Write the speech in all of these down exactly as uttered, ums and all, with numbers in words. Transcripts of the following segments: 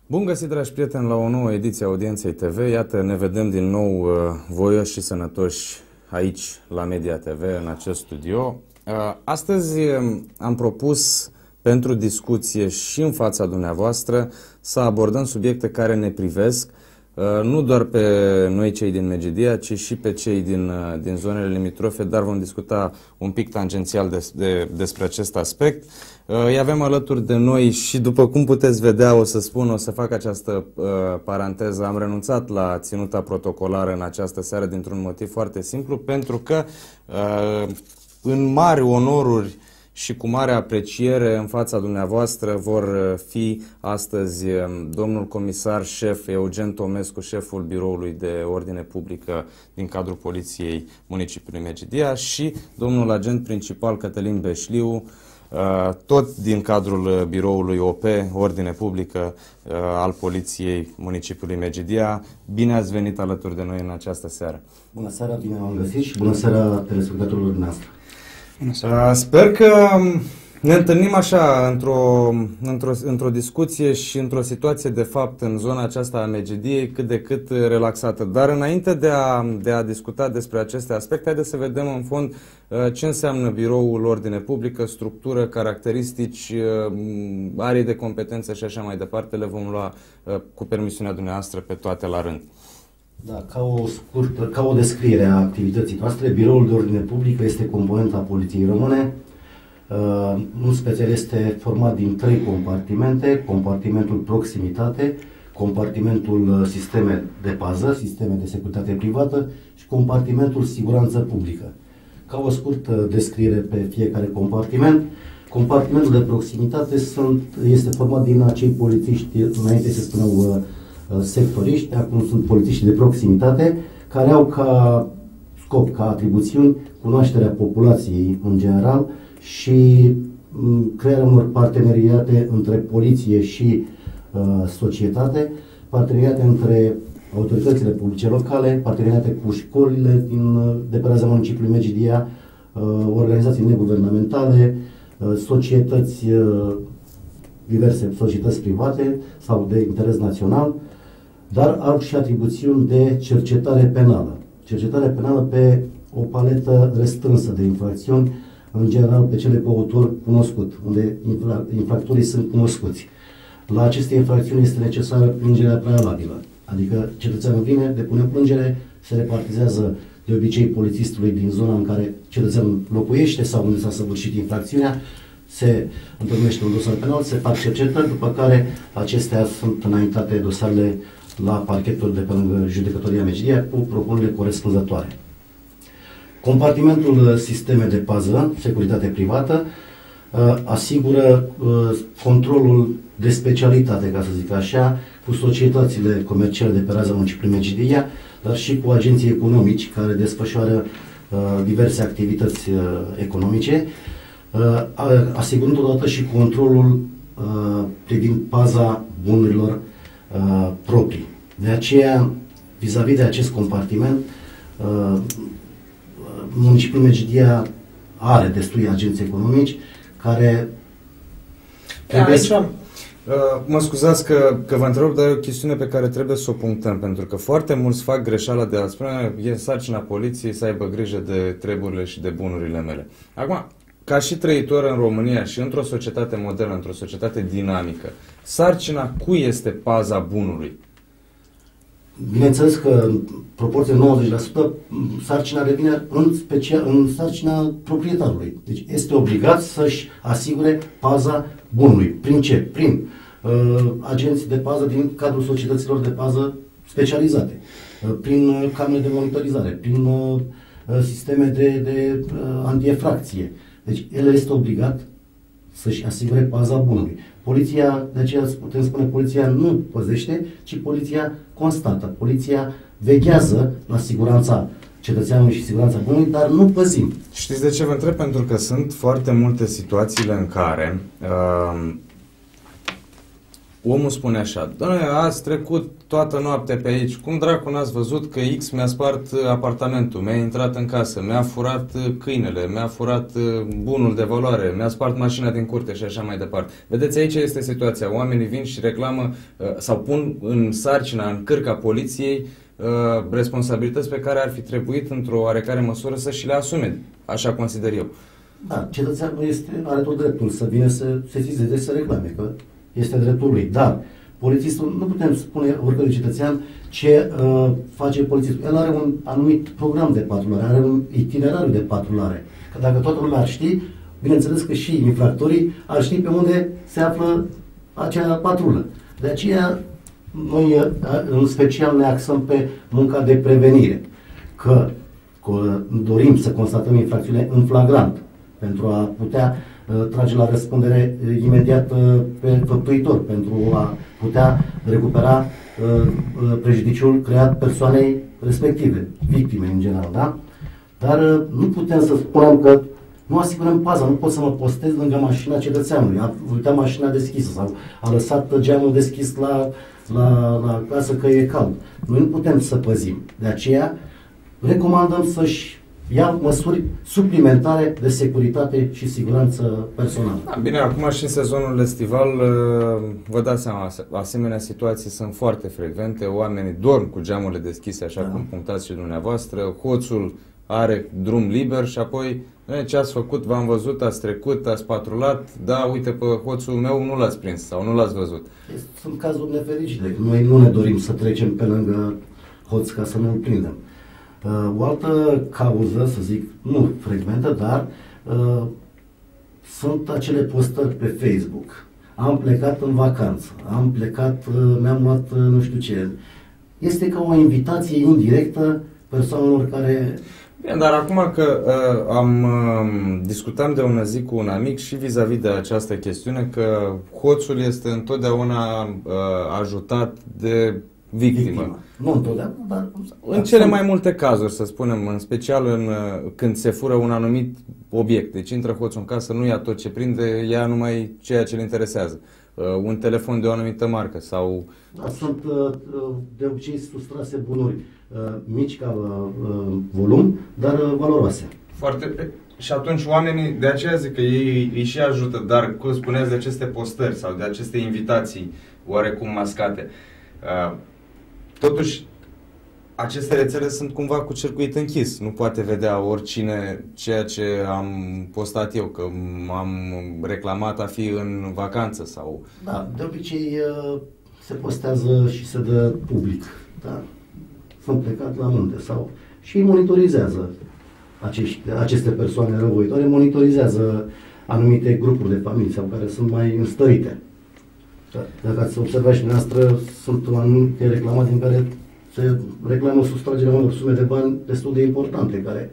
Bun găsit, dragi prieteni, la o nouă ediție a Audienței T V. Iată, ne vedem din nou uh, voioși și sănătoși aici, la Media T V, în acest studio. Uh, astăzi uh, am propus pentru discuție și în fața dumneavoastră să abordăm subiecte care ne privesc, uh, nu doar pe noi cei din Medgidia, ci și pe cei din, uh, din zonele limitrofe, dar vom discuta un pic tangențial des, de, despre acest aspect. Îi avem alături de noi și, după cum puteți vedea, o să spun, o să fac această uh, paranteză, am renunțat la ținuta protocolară în această seară dintr-un motiv foarte simplu, pentru că uh, în mari onoruri și cu mare apreciere în fața dumneavoastră vor fi astăzi domnul comisar șef Eugen Tomescu, șeful Biroului de Ordine Publică din cadrul Poliției Municipiului Medgidia, și domnul agent principal Cătălin Beșliu, tot din cadrul biroului O P, Ordine Publică, al Poliției Municipiului Medgidia. Bine ați venit alături de noi în această seară. Bună seara, bine am găsit și bună seara telespectatorilor noastre. Bună seara. Sper că ne întâlnim așa într-o într-o, într-o discuție și într-o situație de fapt în zona aceasta a Medgidiei cât de cât relaxată. Dar înainte de a, de a discuta despre aceste aspecte, haideți să vedem în fond ce înseamnă Biroul Ordine Publică, structură, caracteristici, arii de competență și așa mai departe. Le vom lua cu permisiunea dumneavoastră pe toate la rând. Da, ca o scurtă, ca o descriere a activității noastre, Biroul de Ordine Publică este componenta Poliției Române. Uh, un special este format din trei compartimente: compartimentul proximitate, compartimentul sisteme de pază, sisteme de securitate privată și compartimentul siguranță publică. Ca o scurtă descriere pe fiecare compartiment, compartimentul de proximitate sunt, este format din acei polițiști, înainte se spuneau uh, sectoriști, acum sunt polițiști de proximitate, care au ca scop, ca atribuțiuni, cunoașterea populației în general și crearea unor parteneriate între poliție și uh, societate, parteneriate între autoritățile publice locale, parteneriate cu școlile din, de pe raza municipiului Medgidia, uh, organizații neguvernamentale, uh, societăți, uh, diverse societăți private sau de interes național, dar au și atribuțiuni de cercetare penală. Cercetare penală pe o paletă restrânsă de infracțiuni, în general pe cele cu autor cunoscut, unde infra infractorii sunt cunoscuți. La aceste infracțiuni este necesară plângerea prealabilă, adică cetățeanul vine, depune plângere, se repartizează de obicei polițistului din zona în care cetățeanul locuiește sau unde s-a săvârșit infracțiunea, se întâlnește un dosar penal, se fac cercetări, după care acestea sunt înaintate dosarele la parchetul de pe lângă Judecătoria Medgidia cu propunerile corespunzătoare. Compartimentul sisteme de pază, securitate privată, asigură controlul de specialitate, ca să zic așa, cu societățile comerciale de pe raza municipiului Medgidia, dar și cu agenții economici care desfășoară diverse activități economice, asigurând totodată și controlul privind paza bunurilor proprii. De aceea, vis-a-vis de acest compartiment, municipiul Medgidia are destui agenți economici care trebuie aici, să... Mă scuzați că, că vă întreb, dar e o chestiune pe care trebuie să o punctăm, pentru că foarte mulți fac greșeala de a spune e sarcina poliției să aibă grijă de treburile și de bunurile mele. Acum, ca și trăitor în România și într-o societate modernă, într-o societate dinamică, sarcina cui este paza bunului? Bineînțeles că în proporție de nouăzeci la sută sarcina revine în special în sarcina proprietarului. Deci este obligat să-și asigure paza bunului. Prin ce? Prin uh, agenți de pază din cadrul societăților de pază specializate, uh, prin uh, camere de monitorizare, prin uh, sisteme de, de uh, antiefracție. Deci el este obligat să-și asigure paza bunului. Poliția, de aceea putem spune, poliția nu păzește, ci poliția constată. Poliția veghează la siguranța cetățeanului și siguranța bunului, dar nu păzim. Știți de ce vă întreb? Pentru că sunt foarte multe situațiile în care uh, Omul spune așa: doamne, ați trecut toată noaptea pe aici, cum dracu n-ați văzut că X mi-a spart apartamentul, mi-a intrat în casă, mi-a furat câinele, mi-a furat bunul de valoare, mi-a spart mașina din curte și așa mai departe. Vedeți, aici este situația. Oamenii vin și reclamă sau pun în sarcina, în cârca poliției, responsabilități pe care ar fi trebuit într-o oarecare măsură să și le asume. Așa consider eu. Da, cetățeanul este, are tot dreptul să vină să sesizeze, să reclame, că este dreptul lui. Dar polițistul, nu putem spune oricărui cetățean ce uh, face polițistul. El are un anumit program de patrulare, are un itinerariu de patrulare. Că dacă toată lumea ar ști, bineînțeles că și infractorii ar ști pe unde se află acea patrulă. De aceea, noi în special ne axăm pe munca de prevenire. Că, că dorim să constatăm infracțiune în flagrant, pentru a putea uh, trage la răspundere uh, imediat uh, pe făptuitor, pentru a putea recupera uh, uh, prejudiciul creat persoanei respective, victime în general, da? Dar uh, nu putem să spunem că nu asigurăm paza, nu pot să mă postez lângă mașina cetățeanului, a uitat mașina deschisă sau a lăsat geamul deschis la, la, la casă că e cald. Noi nu putem să păzim. De aceea recomandăm să-și ia măsuri suplimentare de securitate și siguranță personală. Da, bine, acum și în sezonul estival, vă dați seama, asemenea situații sunt foarte frecvente, oamenii dorm cu geamurile deschise, așa da. Cum punctați și dumneavoastră, hoțul are drum liber și apoi, ce ați făcut, v-am văzut, ați trecut, ați patrulat, da, uite, pe hoțul meu nu l-ați prins sau nu l-ați văzut. Sunt cazuri nefericite, noi nu ne dorim să trecem pe lângă hoț ca să nu-l prindem. Uh, o altă cauză, să zic, nu frecventă, dar uh, sunt acele postări pe Facebook. Am plecat în vacanță, am plecat, uh, mi-am luat uh, nu știu ce. Este ca o invitație indirectă persoanelor care... Bine, dar acum că uh, am uh, discutam de una zi cu un amic și vis-a-vis -vis de această chestiune, că hoțul este întotdeauna uh, ajutat de victimă. victimă. Nu întotdeauna, dar... În cele mai multe cazuri, să spunem, în special în, când se fură un anumit obiect. Deci intră hoțul în casă, nu ia tot ce prinde, ia numai ceea ce le interesează. Uh, un telefon de o anumită marcă sau... Da, sunt uh, de obicei sustrase bunuri uh, mici ca uh, volum, dar uh, valoroase. Foarte... Și atunci oamenii, de aceea zic că ei îi și ajută, dar cum spuneați de aceste postări sau de aceste invitații oarecum mascate. Uh, totuși, aceste rețele sunt cumva cu circuit închis. Nu poate vedea oricine ceea ce am postat eu, că m-am reclamat a fi în vacanță sau... Da, de obicei uh, se postează și se dă public. Da? Sunt plecat la munte sau... Și monitorizează acești, aceste persoane răuvoitoare, monitorizează anumite grupuri de familii sau care sunt mai înstărite. Dacă ați observat și dumneavoastră, sunt anumite reclamații în care se reclamă sustragerea unor sume de bani destul de importante, care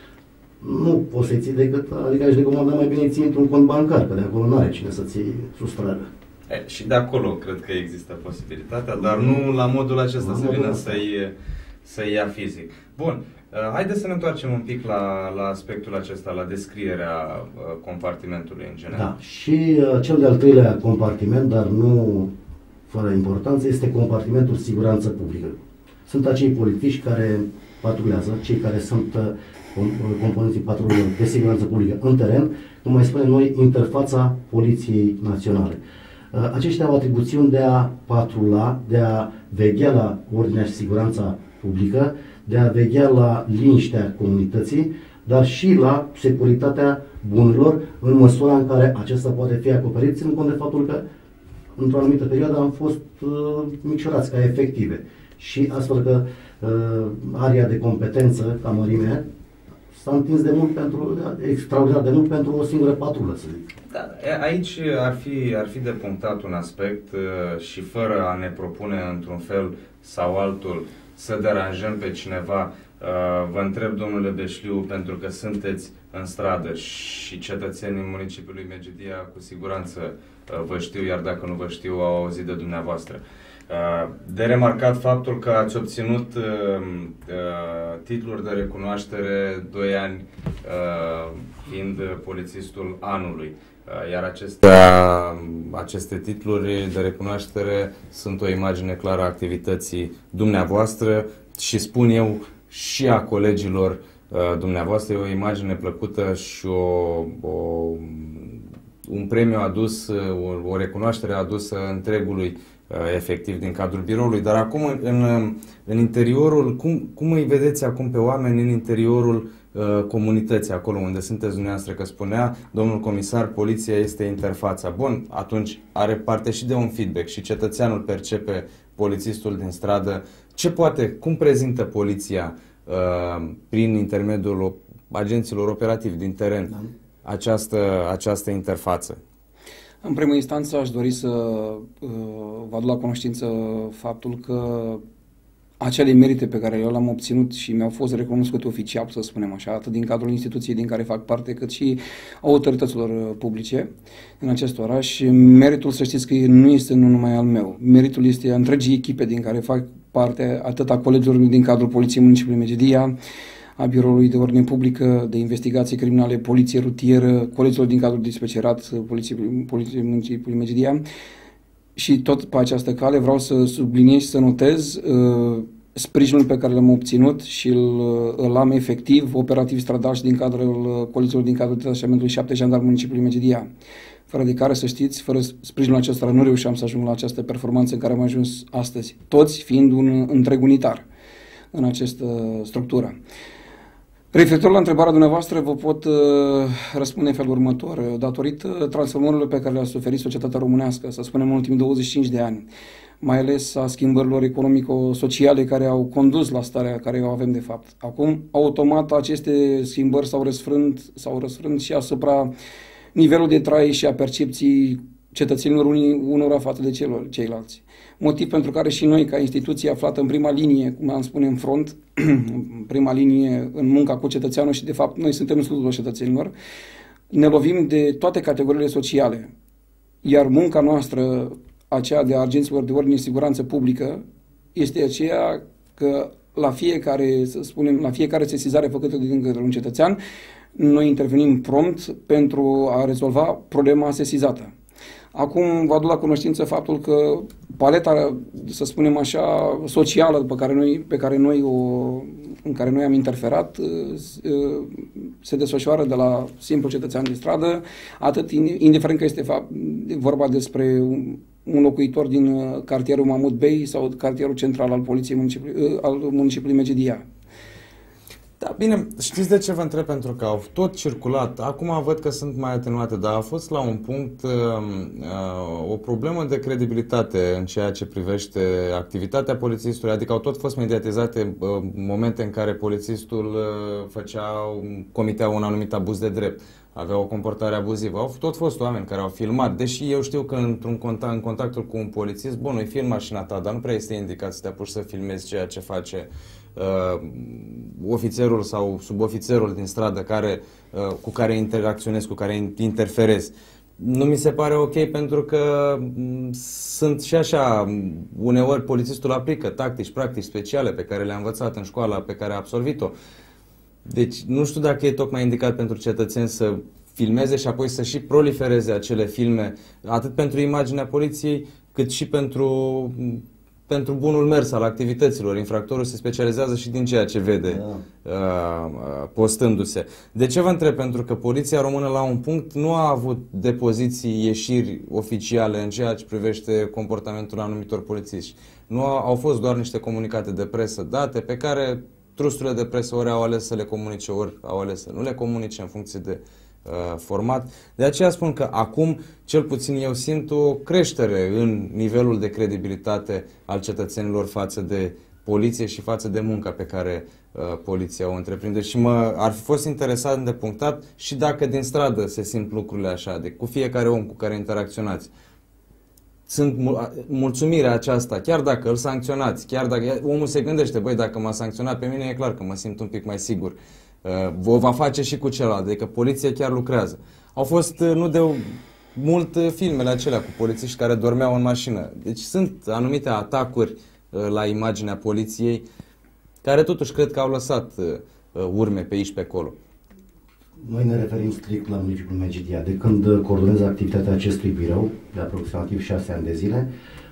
nu poți să-i ții decât, adică aș recomanda mai bine ții într-un cont bancar, că de acolo nu are cine să-ți sustragă. E, și de acolo cred că există posibilitatea, dar nu la modul acesta, să vină să-i să ia fizic. Bun, haideți să ne întoarcem un pic la, la aspectul acesta, la descrierea compartimentului în general. Da, și cel de-al treilea compartiment, dar nu fără importanță, este compartimentul siguranță publică. Sunt acei polițiști care patrulează, cei care sunt componenții patrulelor de siguranță publică în teren, cum mai spunem noi, interfața Poliției Naționale. Aceștia au atribuțiuni de a patrula, de a veghea la ordinea și siguranța publică, de a veghea la liniștea comunității, dar și la securitatea bunurilor, în măsura în care acesta poate fi acoperit, ținând cont de faptul că într-o anumită perioadă am fost uh, micșorați ca efective. Și astfel că uh, area de competență, ca mărime, s-a întins de mult pentru, extraordinar de mult pentru o singură patrulă, să zic. Da, aici ar fi, ar fi de punctat un aspect uh, și fără a ne propune într-un fel sau altul să deranjăm pe cineva. Uh, vă întreb, domnule Beșliu, pentru că sunteți în stradă și cetățenii municipiului Medgidia cu siguranță uh, vă știu, iar dacă nu vă știu, au auzit de dumneavoastră. De remarcat faptul că ați obținut titluri de recunoaștere doi ani fiind polițistul anului. Iar aceste, aceste titluri de recunoaștere sunt o imagine clară a activității dumneavoastră și, spun eu, și a colegilor dumneavoastră. E o imagine plăcută și o, o, un premiu adus, o, o recunoaștere adusă întregului efectiv din cadrul biroului. Dar acum, în, în interiorul, cum, cum îi vedeți acum pe oameni în interiorul uh, comunității, acolo unde sunteți dumneavoastră, că spunea domnul comisar, poliția este interfața. Bun, atunci are parte și de un feedback și cetățeanul percepe polițistul din stradă. Ce poate, cum prezintă poliția uh, prin intermediul agenților operativi din teren da. această, această interfață? În primă instanță aș dori să uh, vă aduc la cunoștință faptul că acele merite pe care eu le-am obținut și mi-au fost recunoscute oficial, să spunem așa, atât din cadrul instituției din care fac parte, cât și autorităților publice în acest oraș, meritul, să știți că nu este nu numai al meu. Meritul este a întregii echipe din care fac parte, atât a colegilor din cadrul Poliției Municipiului Medgidia, a Biroului de Ordine Publică, de Investigații Criminale, Poliție Rutieră, colegilor din cadrul dispecerat Poliției, Poliției Municipiului Medgidia. Și tot pe această cale vreau să subliniez și să notez uh, sprijinul pe care l-am obținut și îl, îl am efectiv, operativ stradal și din cadrul colegilor din cadrul detașamentului șapte Jandarm Municipiului Medgidia, fără de care, să știți, fără sprijinul acesta nu reușeam să ajung la această performanță în care am ajuns astăzi, toți fiind un întreg unitar în această structură. Referitor la întrebarea dumneavoastră, vă pot uh, răspunde în felul următor. Datorită transformărilor pe care le-a suferit societatea românească, să spunem în ultimii douăzeci și cinci de ani, mai ales a schimbărilor economico-sociale care au condus la starea care o avem de fapt. Acum, automat, aceste schimbări s-au răsfrânt, s-au răsfrânt și asupra nivelului de trai și a percepției cetățenilor unii, unora față de celor, ceilalți. Motiv pentru care și noi, ca instituție aflată în prima linie, cum am spune în front, în prima linie în munca cu cetățeanul și de fapt noi suntem în slujba cetățenilor, ne lovim de toate categoriile sociale. Iar munca noastră, aceea de agenților de ordine și siguranță publică, este aceea că la fiecare, să spunem, la fiecare sesizare făcută de către un cetățean, noi intervenim prompt pentru a rezolva problema sesizată. Acum vă aduc la cunoștință faptul că paleta, să spunem așa, socială pe care noi, pe care noi o, în care noi am interferat se desfășoară de la simplu cetățean de stradă, atât indiferent că este fapt, vorba despre un locuitor din cartierul Mahmud Bey sau cartierul central al Poliției Municipiului, al municipiului Medgidia. Da, bine, știți de ce vă întreb? Pentru că au tot circulat, acum văd că sunt mai atenuate, dar a fost la un punct uh, uh, o problemă de credibilitate în ceea ce privește activitatea polițistului, adică au tot fost mediatizate uh, momente în care polițistul uh, făcea, comitea un anumit abuz de drept, avea o comportare abuzivă. Au tot fost oameni care au filmat, deși eu știu că într-un contact, în contactul cu un polițist, bun, îi film mașina ta, dar nu prea este indicat să te apuci să filmezi ceea ce face Uh, ofițerul sau subofițerul din stradă care, uh, cu care interacționezi, cu care interferezi. Nu mi se pare ok pentru că m, sunt și așa, uneori polițistul aplică tactici, practici speciale pe care le-a învățat în școala pe care a absolvit-o. Deci nu știu dacă e tocmai indicat pentru cetățeni să filmeze și apoi să și prolifereze acele filme, atât pentru imaginea poliției, cât și pentru pentru bunul mers al activităților. Infractorul se specializează și din ceea ce vede da. uh, postându-se. De ce vă întreb? Pentru că poliția română la un punct nu a avut depoziții, ieșiri oficiale în ceea ce privește comportamentul anumitor polițiști. Nu au, au fost doar niște comunicate de presă date pe care trusturile de presă ori au ales să le comunice, ori au ales să nu le comunice în funcție de uh, format. De aceea spun că acum, cel puțin eu simt o creștere în nivelul de credibilitate al cetățenilor față de poliție și față de munca pe care uh, poliția o întreprinde. Și mă, ar fi fost interesant de punctat și dacă din stradă se simt lucrurile așa, de cu fiecare om cu care interacționați. Sunt mul mulțumirea aceasta, chiar dacă îl sancționați, chiar dacă omul se gândește, băi, dacă m-a sancționat pe mine, e clar că mă simt un pic mai sigur. Uh, o va face și cu celălalt, adică poliția chiar lucrează. Au fost, uh, nu de mult filmele acelea cu polițiști care dormeau în mașină. Deci sunt anumite atacuri la imaginea poliției care totuși cred că au lăsat urme pe aici pe acolo. Noi ne referim strict la municipiul Megidia. De când coordonez activitatea acestui birou, de aproximativ șase ani de zile,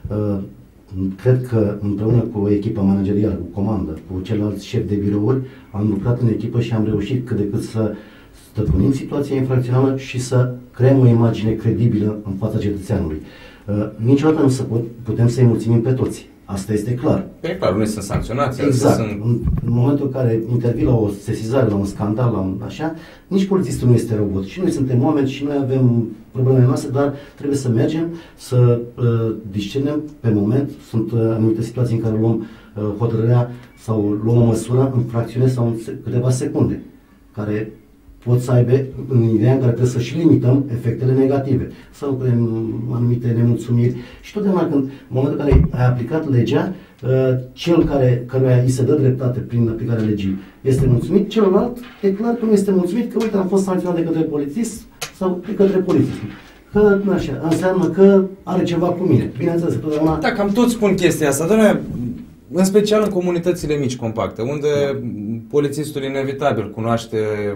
cred că împreună cu o echipă managerială, cu comandă, cu ceilalți șefi de birouri, am lucrat în echipă și am reușit cât de cât să stăpânim situația infracțională și să creăm o imagine credibilă în fața cetățeanului. Niciodată nu să putem să-i mulțumim pe toți. Asta este clar. E clar, nu sunt sancționați. Exact. Sunt... În, în momentul în care intervii la o sesizare, la un scandal, la un așa, nici polițistul nu este robot. Și noi suntem oameni și noi avem problemele noastre, dar trebuie să mergem, să uh, discernem pe moment. Sunt uh, anumite situații în care luăm uh, hotărârea sau luăm o măsură în fracțiune sau în câteva secunde, care pot să aibă în ideea în care trebuie să și limităm efectele negative sau creăm anumite nemulțumiri. Și totdeauna când, în momentul în care ai aplicat legea, cel care, căruia îi se dă dreptate prin aplicarea legii este mulțumit, celălalt e clar că nu este mulțumit, că uite am fost sancționat de către polițist sau de către polițist. Că nu așa, înseamnă că are ceva cu mine. Bineînțeles, totdeauna... Da, cam toți spun chestia asta, doamne, în special în comunitățile mici, compacte, unde polițistul inevitabil cunoaște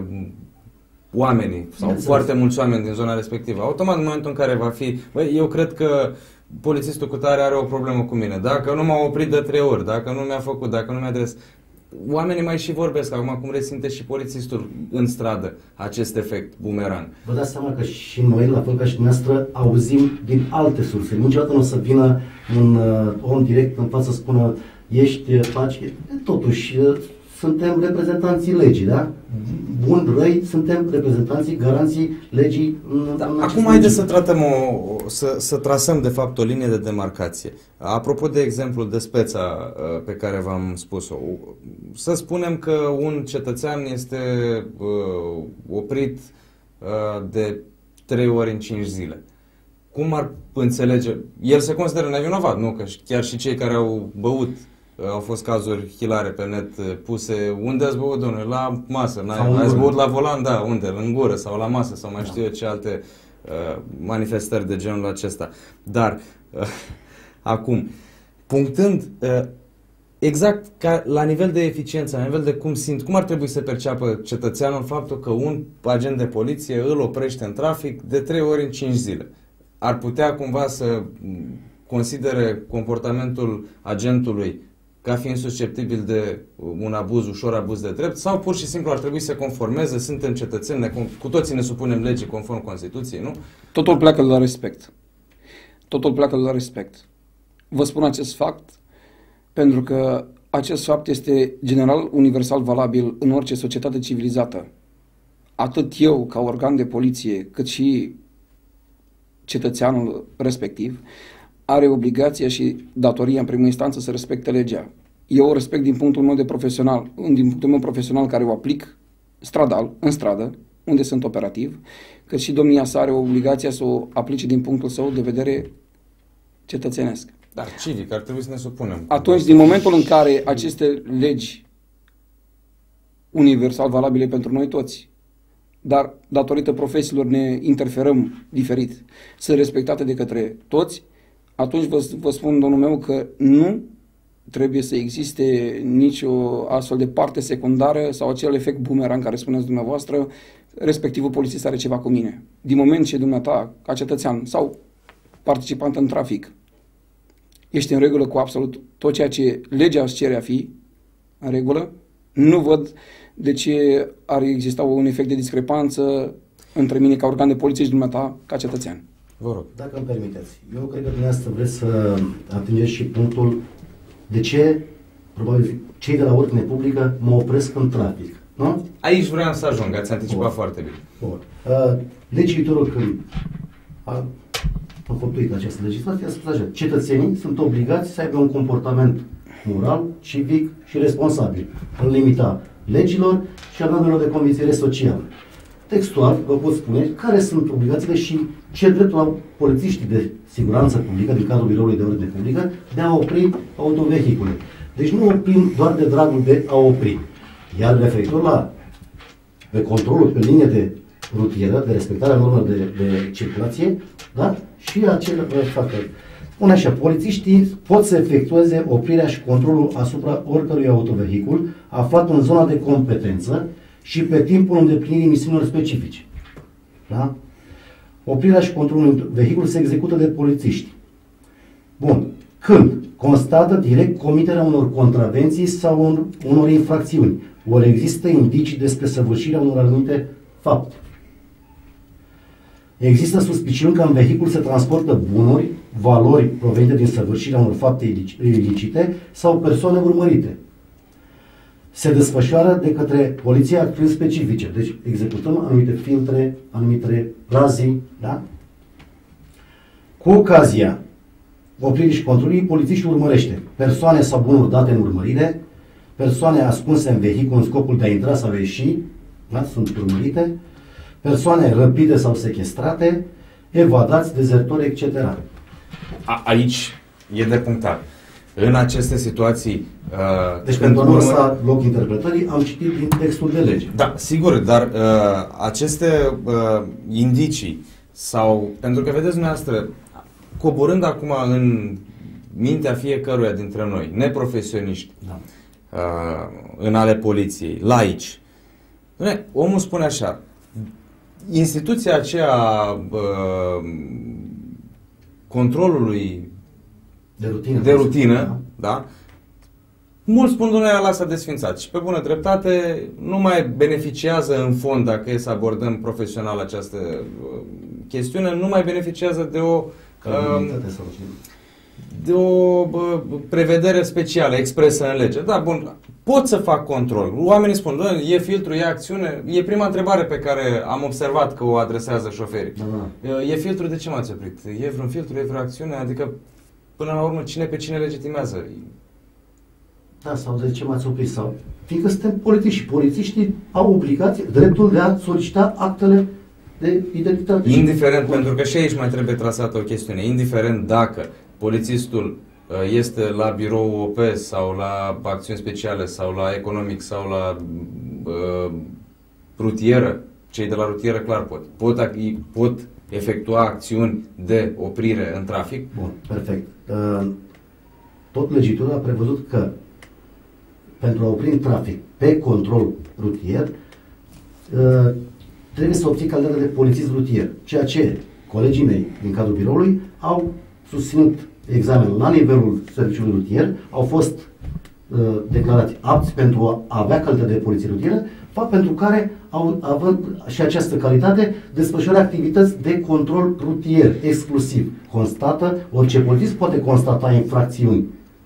oamenii sau foarte mulți oameni din zona respectivă. Automat, în momentul în care va fi... Băi, eu cred că polițistul cu tare are o problemă cu mine. Dacă nu m-a oprit de trei ori, dacă nu mi-a făcut, dacă nu mi-a adres... Oamenii mai și vorbesc acum, cum resimte și polițistul în stradă acest efect bumerang. Vă dați seama că și noi, la fel ca și dumneavoastră, auzim din alte surse. Niciodată nu o să vină un uh, om direct în față să spună ești, faci... Totuși, uh, suntem reprezentanții legii, da? Bun, răi, suntem reprezentanții, garanții legii. Da, acum haideți să tratăm o, să, să trasăm de fapt o linie de demarcație. Apropo de exemplul de Speța pe care v-am spus-o, să spunem că un cetățean este uh, oprit uh, de trei ori în cinci zile. Cum ar înțelege? El se consideră nevinovat, nu? Că chiar și cei care au băut, au fost cazuri hilare pe net puse. Unde ați băut, domnule? La masă. Ați băut la volan? Da. Unde? În gură sau la masă sau mai știu eu ce alte uh, manifestări de genul acesta. Dar, uh, acum, punctând uh, exact ca la nivel de eficiență, la nivel de cum simt, cum ar trebui să perceapă cetățeanul faptul că un agent de poliție îl oprește în trafic de trei ori în cinci zile. Ar putea cumva să considere comportamentul agentului ca fiind susceptibil de un abuz, ușor abuz de drept, sau pur și simplu ar trebui să conformeze, suntem cetățeni, ne, cu toții ne supunem legii conform Constituției, nu? Totul pleacă de la respect. Totul pleacă de la respect. Vă spun acest fapt pentru că acest fapt este general, universal valabil în orice societate civilizată. Atât eu, ca organ de poliție, cât și cetățeanul respectiv, are obligația și datoria în primă instanță să respecte legea. Eu o respect din punctul meu de profesional, din punctul meu profesional care o aplic stradal, în stradă, unde sunt operativ, cât și domnia sa are obligația să o aplice din punctul său de vedere cetățenesc. Dar civic, ar trebui să ne supunem. Atunci, din momentul în care aceste legi universal valabile pentru noi toți, dar datorită profesiilor ne interferăm diferit, sunt respectate de către toți, atunci vă, vă spun, domnul meu, că nu trebuie să existe nicio astfel de parte secundară sau acel efect bumerang care spuneți dumneavoastră, respectivul polițist are ceva cu mine. Din moment ce dumneata, ca cetățean sau participant în trafic, ești în regulă cu absolut tot ceea ce legea îți cere a fi în regulă, nu văd de ce ar exista un efect de discrepanță între mine ca organ de poliție și dumneata ca cetățean. Vă rog. Dacă îmi permiteți, eu cred că dumneavoastră vreți să atingeți și punctul de ce, probabil, cei de la ordine publică mă opresc în trafic, nu? Aici vreau să ajung, ați anticipat Bun. foarte bine. Bun. Uh, legiuitorul când a înfăptuit această legislație a spus așa, cetățenii sunt obligați să aibă un comportament moral, civic și responsabil, în limita legilor și a normelor de conviețuire socială. Textual, vă pot spune care sunt obligațiile și ce dreptul au polițiștii de siguranță publică, din cadrul biroului de ordine publică, de a opri autovehicule. Deci nu oprim doar de dragul de a opri. Iar referitor la pe controlul pe linie de rutieră, de respectarea normelor de, de circulație, da? Și acel factor. Spun așa, polițiștii pot să efectueze oprirea și controlul asupra oricărui autovehicul aflat în zona de competență și pe timpul îndeplinirii misiunilor specifice. Da? Oprirea și controlul unui vehicul se execută de polițiști. Bun. Când constată direct comiterea unor contravenții sau un, unor infracțiuni, ori există indicii despre săvârșirea unor anumite fapte. Există suspiciuni că în vehicul se transportă bunuri, valori provenite din săvârșirea unor fapte ilicite sau persoane urmărite. Se desfășoară de către poliția acțiuni specifice. Deci executăm anumite filtre, anumite razii, da? Cu ocazia opririi și controlului, polițiștii urmărește persoane sau bunuri date în urmărire, persoane ascunse în vehicul în scopul de a intra sau ieși, da? Sunt urmărite, persoane răpite sau sechestrate, evadați, dezertori, et cetera. A, aici e de punctat. În aceste situații... Uh, deci pentru a nu lăsa loc interpretării, am citit din textul de lege. Da, sigur, dar uh, aceste uh, indicii sau... Pentru că, vedeți dumneavoastră, coborând acum în mintea fiecăruia dintre noi, neprofesioniști, da. uh, în ale poliției, laici, omul spune așa, instituția aceea uh, controlului de rutină, de rutină da? Da? Mulți spun, domnule, lasă desfințat. Și pe bună dreptate nu mai beneficiază în fond, dacă e să abordăm profesional această uh, chestiune, nu mai beneficiază de o uh, de o uh, prevedere specială, expresă în lege. Da, bun, pot să fac control. Oamenii spun, e filtru, e acțiune. E prima întrebare pe care am observat că o adresează șoferii. Da, da. E filtru, de ce m-ați oprit? E vreun filtru, e vreo acțiune? Adică, până la urmă, cine pe cine legitimează? Da, sau de ce m-ați oprit? Sau, fiindcă suntem politici și polițiștii au obligație, dreptul de a solicita actele de identitate. Indiferent, pentru că și aici mai trebuie trasată o chestiune, indiferent dacă polițistul este la birou O P sau la acțiuni speciale sau la economic sau la uh, rutieră, cei de la rutieră clar pot. Pot, pot efectua acțiuni de oprire în trafic. Bun, perfect. Uh, tot legislatorul a prevăzut că pentru a opri în trafic pe control rutier uh, trebuie să obții calitatea de polițist rutier, ceea ce colegii mei din cadrul biroului au susținut examenul la nivelul serviciului rutier, au fost uh, declarați apți pentru a avea calitate de poliție rutieră, fapt pentru care, au, având și această calitate, desfășoară activități de control rutier, exclusiv. Constată, orice polițist poate constata infracțiuni,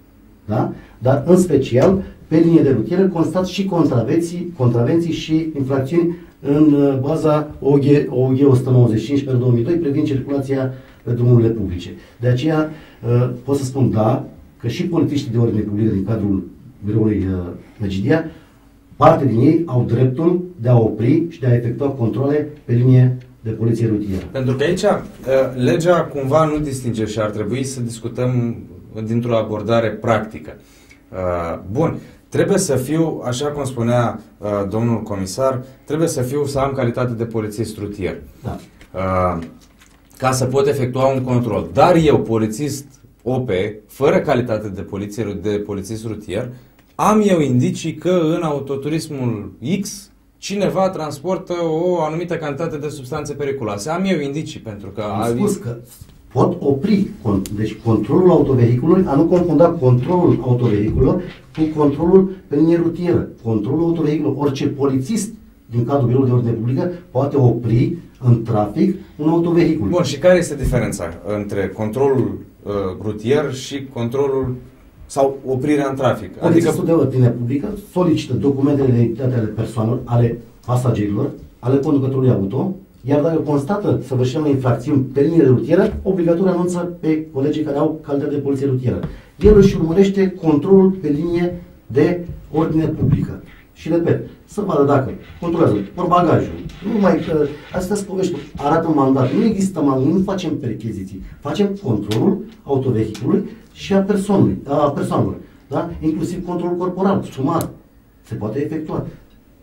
da? Dar în special, pe linie de rutieră, constat și contravenții, contravenții și infracțiuni în uh, baza O G o sută nouăzeci și cinci pe două mii doi privind circulația pe drumurile publice. De aceea uh, pot să spun da, că și polițiștii de ordine publică din cadrul biroului uh, Megidia, parte din ei au dreptul de a opri și de a efectua controle pe linie de poliție rutieră. Pentru că aici uh, legea cumva nu distinge și ar trebui să discutăm dintr-o abordare practică. Uh, bun, trebuie să fiu, așa cum spunea uh, domnul comisar, trebuie să fiu, să am calitate de polițist rutier. Da. Uh, ca să pot efectua un control. Dar eu, polițist O P, fără calitate de, poliție, de polițist rutier, am eu indicii că în autoturismul X cineva transportă o anumită cantitate de substanțe periculoase. Am eu indicii pentru că... Am spus că pot opri. Deci controlul autovehiculului, a nu confunda controlul autovehiculor cu controlul pe linie rutieră. Controlul autovehiculului, orice polițist din cadrul biroului de ordine publică poate opri în trafic un autovehicul. Bun, și care este diferența între controlul uh, rutier și controlul sau oprirea în trafic? Polițistul adică... de ordine publică solicită documentele de identitate ale persoanelor, ale pasagerilor, ale conducătorului auto, iar dacă constată săvârșirea unei infracțiuni pe linie de rutieră, obligatoriu anunță pe colegii care au calitate de poliție rutieră. El își urmărește controlul pe linie de ordine publică. Și repet, să vadă dacă controlează portbagajul, nu mai că astea sunt povești, arată mandat. Nu există mandat, nu facem percheziții. Facem controlul autovehiculului și a persoanului, a persoanelor, da? Inclusiv controlul corporal, sumar, se poate efectua.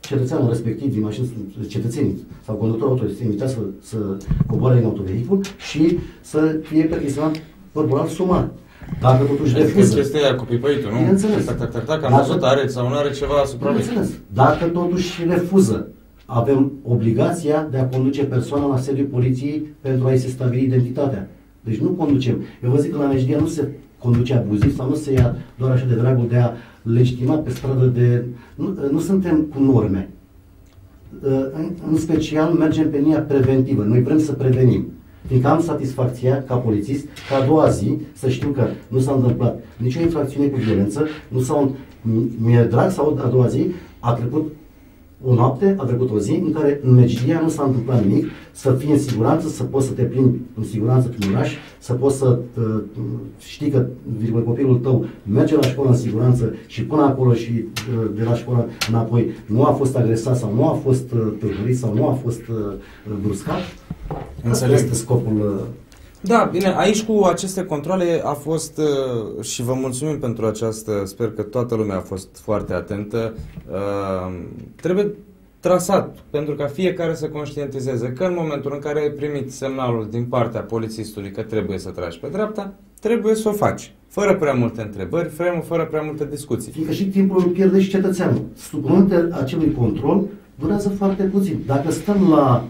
cetățeanul respectiv din mașină, cetățenii sau conductorul auto este invitat să, să coboare din autovehicul și să fie percheziționat corporal sumar. Dacă totuși refuză... Chestia aia cu pipăitul, nu? Bineînțeles. Tac, tac, tac, tac, am văzut, are sau nu are ceva asupra lui. Bineînțeles. Dacă totuși refuză, avem obligația de a conduce persoana la sediul poliției pentru a-i se stabili identitatea. Deci nu conducem. Eu vă zic că la Mejdia nu se conduce abuziv sau nu se ia doar așa de dragul de a legitima pe stradă de... Nu, nu suntem cu norme. În, în special mergem pe linia preventivă. Noi vrem să prevenim. Fiindcă am satisfacția, ca polițist, ca a doua zi, să știu că nu s-a întâmplat nicio infracțiune cu violență, nu s-au... Mi-e drag să aud a doua zi, a trecut o noapte, a trecut o zi în care în Mejdia nu s-a întâmplat nimic, să fii în siguranță, să poți să te plimbi în siguranță prin oraș, să poți să uh, știi că copilul tău merge la școală în siguranță și până acolo și uh, de la școală înapoi nu a fost agresat sau nu a fost uh, tâlhărit sau nu a fost uh, bruscat. Înțeleg. Asta este scopul. Uh, Da, bine, aici cu aceste controle a fost, uh, și vă mulțumim pentru această, sper că toată lumea a fost foarte atentă, uh, trebuie trasat, pentru ca fiecare să conștientizeze că în momentul în care ai primit semnalul din partea polițistului că trebuie să tragi pe dreapta, trebuie să o faci, fără prea multe întrebări, fără prea multe discuții. Fiindcă și timpul îl pierde și cetățeanul. Supunând acelui control, durează foarte puțin. Dacă stăm la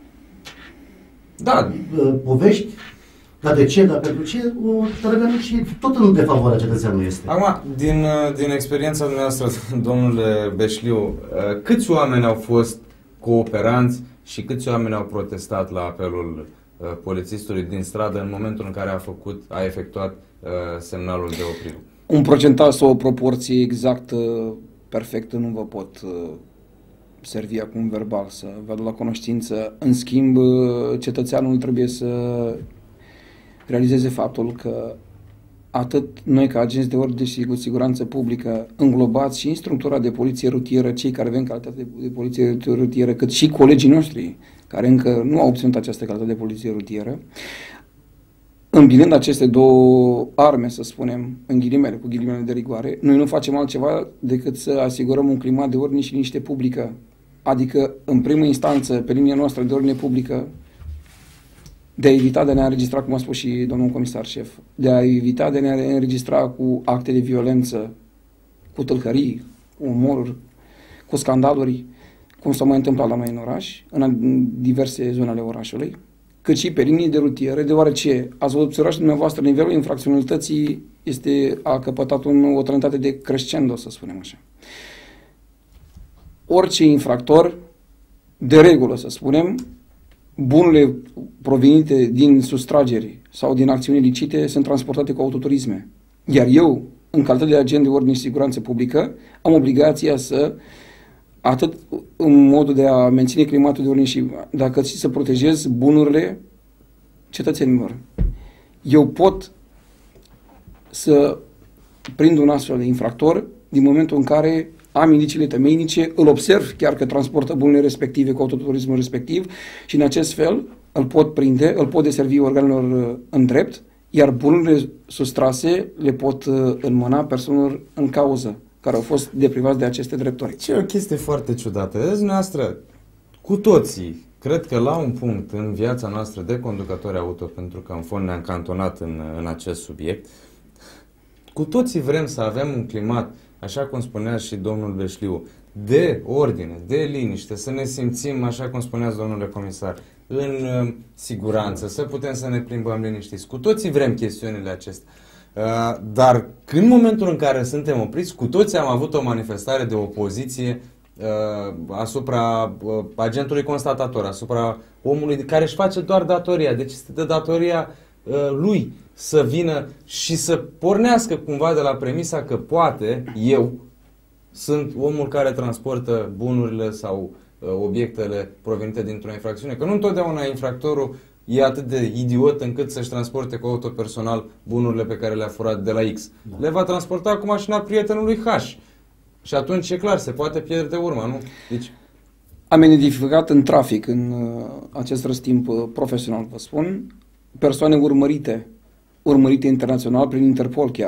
da. uh, povești, dar de ce, dar pentru ce, o tărăgănă și tot în defavoarea cetățeanului este. Acum, din, din experiența dumneavoastră, domnule Beșliu, câți oameni au fost cooperanți și câți oameni au protestat la apelul uh, polițistului din stradă în momentul în care a făcut, a efectuat uh, semnalul de oprire? Un procentaj sau o proporție exactă, perfectă, nu vă pot uh, servi acum verbal, să vă aduc la cunoștință. În schimb, cetățeanul trebuie să realizeze faptul că atât noi ca agenți de ordine și siguranță publică, înglobați și în structura de poliție rutieră, cei care avem calitate de, de poliție rutieră, cât și colegii noștri care încă nu au obținut această calitate de poliție rutieră, îmbinând aceste două arme, să spunem, în ghilimele, cu ghilimele de rigoare, noi nu facem altceva decât să asigurăm un climat de ordine și liniște publică. Adică, în primă instanță, pe linia noastră de ordine publică, de a evita de a ne înregistra, cum a spus și domnul comisar șef, de a evita de a ne înregistra cu acte de violență, cu tâlhării, cu omoruri, cu scandaluri, cum s-a mai întâmplat la noi în oraș, în diverse zone ale orașului, cât și pe linii de rutiere, deoarece ați observat și dumneavoastră, nivelul infracționalității este, a căpătat un, o tonalitate de crescendo, să spunem așa. Orice infractor, de regulă, să spunem, bunurile provenite din sustrageri sau din acțiuni ilicite sunt transportate cu autoturisme. Iar eu, în calitate de agent de ordine și siguranță publică, am obligația să, atât în modul de a menține climatul de ordine și dacă și să protejez bunurile cetățenilor. Eu pot să prind un astfel de infractor din momentul în care am indiciile temeinice, îl observ chiar că transportă bunurile respective cu autoturismul respectiv și în acest fel îl pot prinde, îl pot deservi organelor în drept, iar bunurile sustrase le pot înmâna persoanelor în cauză, care au fost deprivați de aceste drepturi. Ce e o chestie foarte ciudată. Vezi, noastră, cu toții, cred că la un punct în viața noastră de conducători auto, pentru că în fond ne-am cantonat în, în acest subiect, cu toții vrem să avem un climat, așa cum spunea și domnul Beșliu, de ordine, de liniște, să ne simțim, așa cum spuneați domnule comisar, în uh, siguranță, să putem să ne plimbăm liniștiți. Cu toții vrem chestiunile acestea. Uh, dar în momentul în care suntem opriți, cu toții am avut o manifestare de opoziție uh, asupra uh, agentului constatator, asupra omului care își face doar datoria. Deci este de datoria uh, lui să vină și să pornească cumva de la premisa că poate eu sunt omul care transportă bunurile sau uh, obiectele provenite dintr-o infracțiune. Că nu întotdeauna infractorul e atât de idiot încât să-și transporte cu auto personal bunurile pe care le-a furat de la X. Da. Le va transporta cu mașina prietenului H. Și atunci e clar, se poate pierde urma, nu? Deci... Am identificat în trafic, în uh, acest răstimp uh, profesional, vă spun, persoane urmărite, urmărite internațional prin Interpol chiar,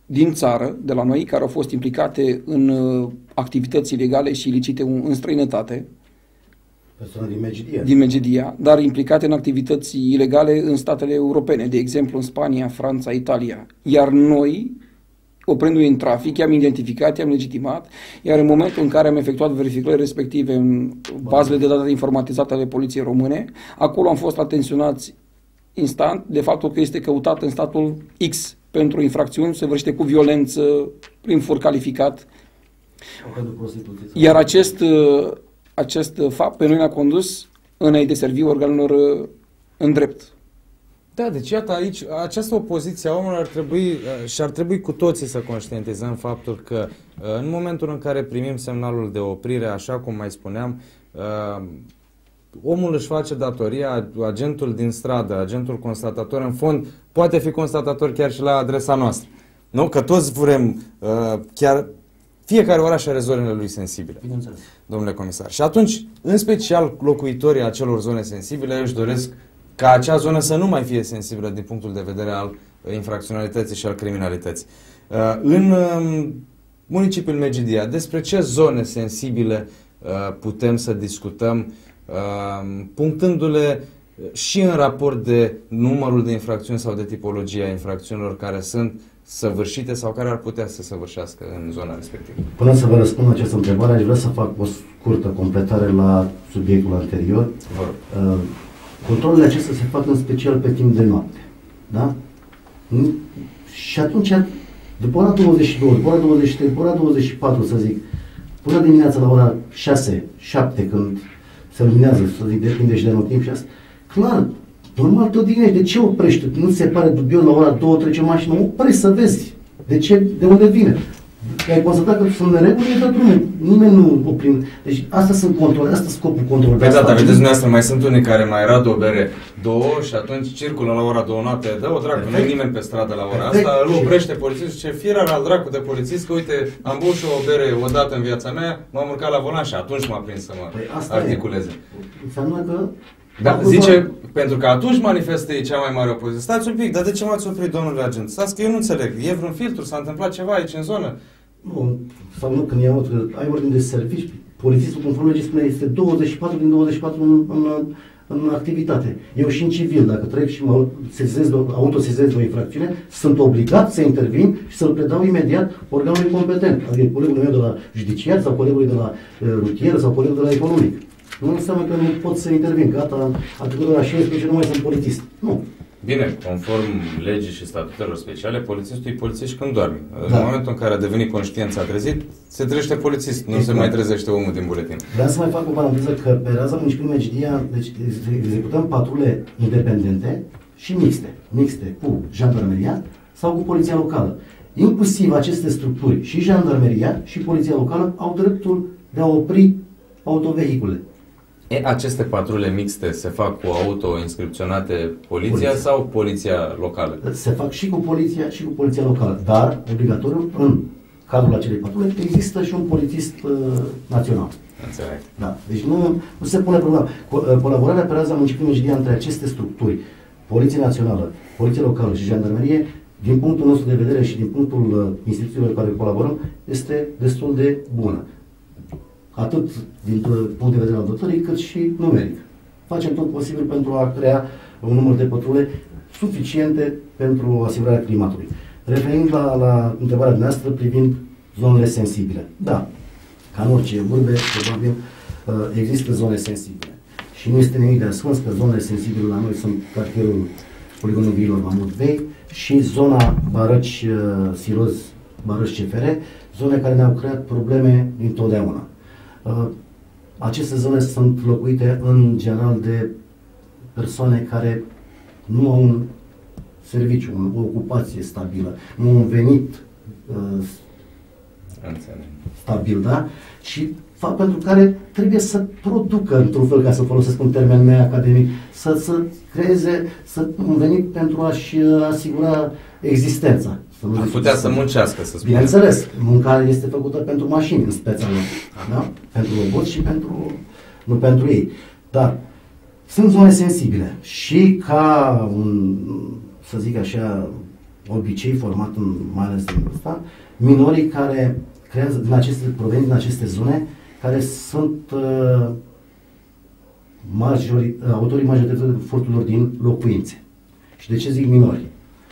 din țară, de la noi, care au fost implicate în uh, activități ilegale și ilicite în străinătate, persoane din Megidia. din Megidia, dar implicate în activități ilegale în statele europene, de exemplu în Spania, Franța, Italia. Iar noi, oprindu-i în trafic, i-am identificat, i-am legitimat, iar în momentul în care am efectuat verificările respective în bazele de date informatizate ale Poliției Române, acolo am fost atenționați instant de faptul că este căutat în statul X pentru infracțiuni săvârșite cu violență, prin fur calificat. Iar acest, acest fapt pe noi ne-a condus în a-i deservi organelor în drept. Da, deci iată aici, această opoziție a omului ar trebui și ar trebui cu toții să conștientizăm faptul că în momentul în care primim semnalul de oprire, așa cum mai spuneam, omul își face datoria, agentul din stradă, agentul constatator, în fond, poate fi constatator chiar și la adresa noastră. Nu? Că toți vrem, chiar fiecare oraș are zonele lui sensibile, domnule comisar. Și atunci, în special, locuitorii acelor zone sensibile își doresc ca acea zonă să nu mai fie sensibilă din punctul de vedere al infracționalității și al criminalității. În municipiul Megidia, despre ce zone sensibile putem să discutăm, punctându-le și în raport de numărul de infracțiuni sau de tipologia infracțiunilor care sunt săvârșite sau care ar putea să săvârșească în zona respectivă? Până să vă răspund această întrebare, aș vrea să fac o scurtă completare la subiectul anterior. Uh, controlele acestea se fac în special pe timp de noapte. Da? Și atunci, după ora douăzeci și două, după ora douăzeci și trei, după ora douăzeci și patru, să zic, până dimineața la ora șase, șapte, când se luminează, să zic, depinde și de anotimp și asta, clar, normal te odihnești. De ce oprești? Nu ți se pare dubios la ora două trece mașina? Oprești să vezi. De ce? De unde vine? Ai constatat că sunt nereguli, e dat drumul. Nimeni nu oprinde. Deci asta sunt controle, asta scopul controlului. Păi da, dar vedeți dumneavoastră, mai sunt unii care mai rad o bere două și atunci circulă la ora două noapte, dă o dracu, nu e nimeni pe stradă la ora Perfect. asta, îl oprește polițistul și zice, firar al dracu de polițist, că uite, am băut și o bere odată în viața mea, m-am urcat la volan și atunci m-a prins să mă păi articuleze. Înseamnă că Da, zice, pentru că atunci manifestă e cea mai mare opoziție. Stați un pic, dar de ce m-ați oprit, domnule agent? Stați că eu nu înțeleg. E vreun filtru? S-a întâmplat ceva aici în zonă? Nu, sau nu, când iau, ai ordine de servici, polițistul conform legii spune este douăzeci și patru din douăzeci și patru în, în, în activitate. Eu și în civil, dacă trec și mă sesizez, autosezez de o infracțiune, sunt obligat să intervin și să-l predau imediat organului competent. Adică colegul meu de la judiciar sau colegul de la uh, rutier sau colegul de la economic. Nu înseamnă că nu pot să intervin. Gata, atât de la șaisprezece nu mai sunt polițist. Nu. Bine, conform legii și statutelor speciale, polițistul e polițist și când doarme. Da. În momentul în care a devenit conștient, s-a trezit, se trezește polițist, nu exact. Se mai trezește omul din buletin. Vreau să mai fac o paranteză că pe raza municipiului Megidia, deci executăm patrule independente și mixte. Mixte cu jandarmeria sau cu poliția locală. Inclusiv aceste structuri, și jandarmeria și poliția locală, au dreptul de a opri autovehicule. E, aceste patrule mixte se fac cu auto inscripționate poliția, poliția sau poliția locală? Se fac și cu poliția și cu poliția locală, dar obligatoriu în cadrul acelei patrule există și un polițist uh, național. Înțeleg. Da. Deci nu, nu se pune problema. Co- colaborarea pe raza municipiului Megidia între aceste structuri, Poliția Națională, Poliția Locală și Jandarmerie, din punctul nostru de vedere și din punctul uh, instituțiilor cu care colaborăm, este destul de bună. Atât din punct de vedere al dotării, cât și numeric. Facem tot posibil pentru a crea un număr de patrule suficiente pentru asigurarea climatului. Revenind la, la întrebarea noastră privind zonele sensibile. Da, ca în orice urbe, probabil, există zone sensibile. Și nu este nimic de ascuns că zonele sensibile la noi sunt cartierul Poligonul Viilor Mamut Vei și zona Barăci Siroz, Barăci C F R, zone care ne-au creat probleme dintotdeauna. Uh, aceste zone sunt locuite în general de persoane care nu au un serviciu, un, o ocupație stabilă, nu au un venit uh, stabil, da? Și fapt pentru care trebuie să producă, într-un fel, ca să folosesc un termen mai academic, să, să creeze să, un venit pentru a-și asigura existența. Ar putea să muncească, să spunem. Bineînțeles, munca este făcută pentru mașini, în speța lor, da? Pentru roboți și pentru, nu pentru ei. Dar sunt zone sensibile și ca un, să zic așa, obicei format în, mai ales din ăsta, minorii care creează, din aceste, provenind din aceste zone, care sunt uh, majori, autorii majorității furturilor din locuințe. Și de ce zic minori?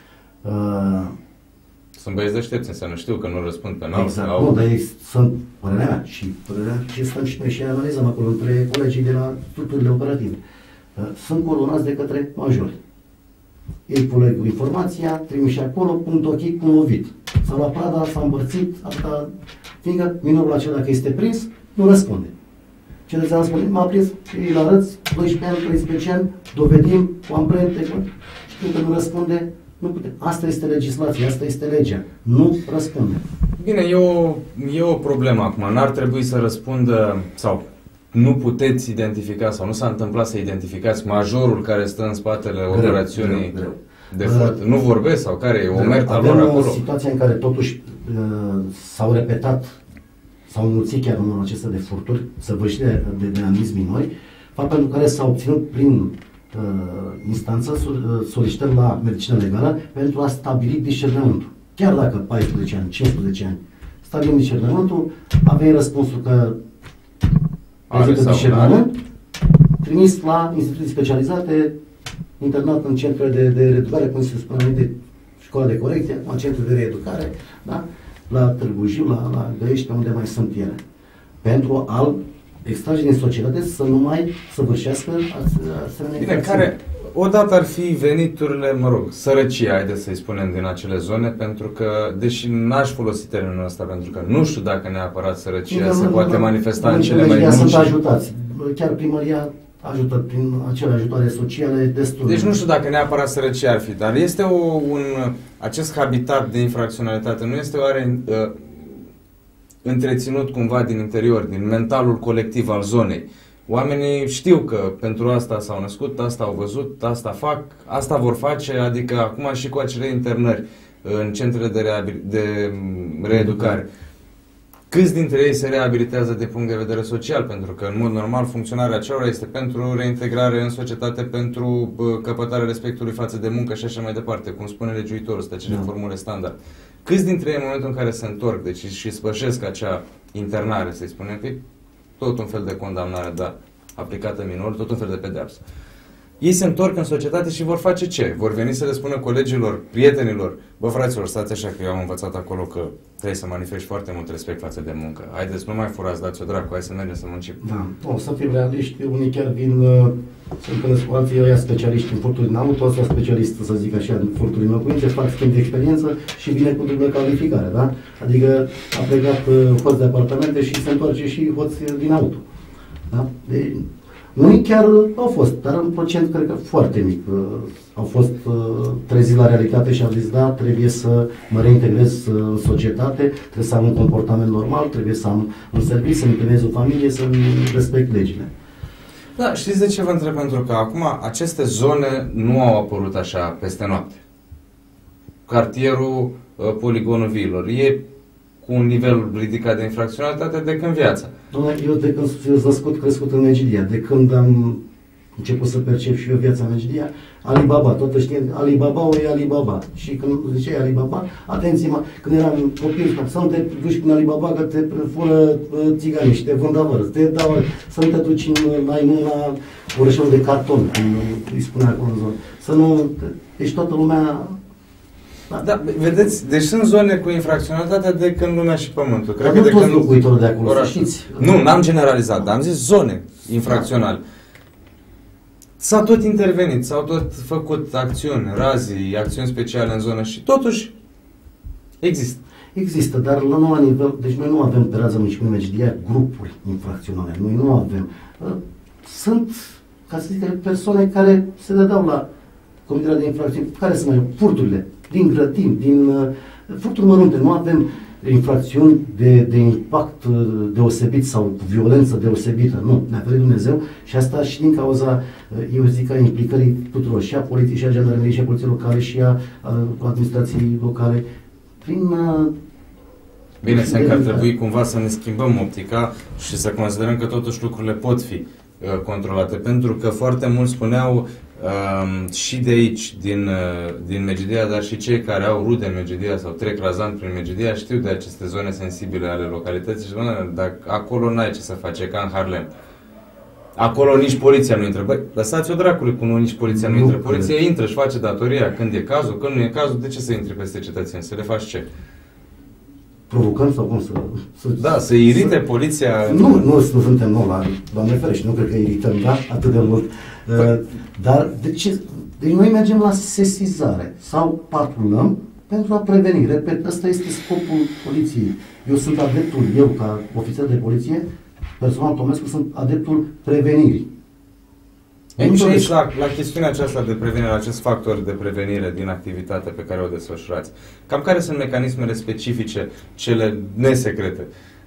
Uh, Sunt băieți deștepți, înseamnă, știu că nu răspund penal. exact, au... nu, dar ei sunt părerea mea și părerea ce stăm și noi și analizăm acolo între colegii de la structurile operative. Uh, sunt coordonați de către majori. Ei pune informația, trimiși acolo, punct ok, cum lovit. S-a luat prada, s-a împărțit, asta, fiindcă minorul acela, dacă este prins, nu răspunde. Cetățeanul spune, m-a prins, îi arăți, doisprezece ani, treisprezece ani, dovedim cu amprente, și când nu răspunde, nu putem. Asta este legislația, asta este legea. Nu răspunde. Bine, e o, e o problemă acum. N-ar trebui să răspundă, sau nu puteți identifica, sau nu s-a întâmplat să identificați majorul care stă în spatele greu, operațiunii greu, greu. de furt. Uh, nu vorbesc sau care e omerta lor acolo? Avem o situație în care totuși uh, s-au repetat, s-au înmulțit chiar numărul acesta de furturi săvârșite de, de, de anumiți minori, fapt pentru care s-a obținut prin uh, instanță solicitări la medicină legală pentru a stabili discernământul. Chiar dacă paisprezece ani, cincisprezece ani, stabilim discernământul, aveai răspunsul că prezintă discernământ, trimis la instituții specializate, internat în centre de, de reeducare, cum se spune înainte, școala de corecție, în centre de reeducare, da? La Târgu Jiu, la, la Găiești, pe unde mai sunt ele. Pentru a-l extrage din societate să nu mai săvârșească asemenea. Bine, care odată ar fi veniturile, mă rog, sărăcia, haideți să-i spunem, din acele zone, pentru că, deși n-aș folosi termenul ăsta, pentru că nu știu dacă neapărat sărăcia se poate manifesta în cele mai multe. Sunt ajutați. Chiar primăria ajută prin acele ajutoare sociale destul. Deci nu știu dacă neapărat sărăcia ar fi, dar este o, un, acest habitat de infracționalitate, nu este oare uh, întreținut cumva din interior, din mentalul colectiv al zonei? Oamenii știu că pentru asta s-au născut, asta au văzut, asta fac, asta vor face, adică acum și cu acele internări în centrele de, de reeducare. Câți dintre ei se reabilitează de punct de vedere social? Pentru că, în mod normal, funcționarea acelora este pentru reintegrare în societate, pentru căpătarea respectului față de muncă și așa mai departe, cum spune legiuitorul, ăsta, acele da. formule standard. Câți dintre ei, în momentul în care se întorc, deci și spășesc acea internare, să-i spunem, că tot un fel de condamnare, da, aplicată minor, tot un fel de pedeapsă. Ei se întorc în societate și vor face ce? Vor veni să le spună colegilor, prietenilor, bă, fraților, stați așa că eu am învățat acolo că trebuie să manifesti foarte mult respect față de muncă. Haideți, nu mai furați, dați-o dracu, hai să mergem să muncim. Da, o să fim realiști, unii chiar vin, să întâlnesc cu alții, ăia specialiști în furturi din auto, ăsta specialist, să zic așa, în furturi în locuințe, fac schimb de experiență și vine cu dublă calificare, da? Adică a plecat hoț de apartamente și se întoarce și hoț din auto. Da? De, unii chiar au fost, dar în procent cred că foarte mic. Au fost treziți la realitate și au zis, da, trebuie să mă reintegrez în societate, trebuie să am un comportament normal, trebuie să am un serviciu, să-mi primez o familie, să-mi respect legile. Da, știți de ce vă întreb? Pentru că acum aceste zone nu au apărut așa peste noapte. Cartierul Poligonul Viilor e cu un nivel ridicat de infracționalitate de când viața. Doamne, eu de când sunt născut, crescut în Megidia, de când am început să percep și eu viața în Megidia, Alibaba, toată știind, Alibaba o e Alibaba. Și când ziceai Alibaba, atenție-mă, când eram copil, să nu te duci prin Alibaba că te fură țiganii și te vând avără, te dau, să nu te duci în, la, la orășelul de carton, cum îi spunea acolo în zonă. Să nu, deci toată lumea. Da. Da, vedeți, deci sunt zone cu infracționalitate de când lumea și pământul. Cred că de toți locuitorii de acolo, să știți. Nu, n-am generalizat, dar am zis zone infracționale. S-a tot intervenit, s-au tot făcut acțiuni, razii, acțiuni speciale în zonă și totuși există. Există, dar la nou nivel, deci noi nu avem pe raza municipiului Megidia grupuri infracționale, noi nu avem. Sunt, ca să zic, persoane care se dădeau la comiterea de infracțiuni, care sunt mai furturile, din grădini, din uh, furturi mărunte. Nu avem infracțiuni de, de impact uh, deosebit sau violență deosebită. Nu, ne-a ferit Dumnezeu și asta și din cauza, uh, eu zic, a implicării tuturor, și a poliției, și a jandarmeriei, și a poliției locale, și a uh, administrației locale, prin... Uh, Bine, înseamnă că ar trebui cumva să ne schimbăm optica și să considerăm că totuși lucrurile pot fi uh, controlate, pentru că foarte mulți spuneau Um, și de aici, din, uh, din Medgidia, dar și cei care au rude în Medgidia sau trec razant prin Medgidia știu de aceste zone sensibile ale localității și bă, dacă acolo n-ai ce să faci, ca în Harlem. Acolo nici poliția nu intră. Băi, lăsați-o dracului cu nu, nici poliția nu, nu intră. Poliția cred. intră și face datoria când e cazul, când nu e cazul, de ce să intri peste cetățeni? Să le faci ce? Provocăm sau cum să... să da, să irite să, poliția... Nu, nu, nu suntem nou la... Doamne ferește, nu cred că irităm, da? Atât de mult. Păi. Dar de ce... Deci noi mergem la sesizare sau patrulăm pentru a preveni. Repet, ăsta este scopul poliției. Eu sunt adeptul, eu ca ofițer de poliție, personal Tomescu, sunt adeptul prevenirii. Ei, și aici, la, la chestiunea aceasta de prevenire, la acest factor de prevenire din activitatea pe care o desfășurați, cam care sunt mecanismele specifice, cele nesecrete,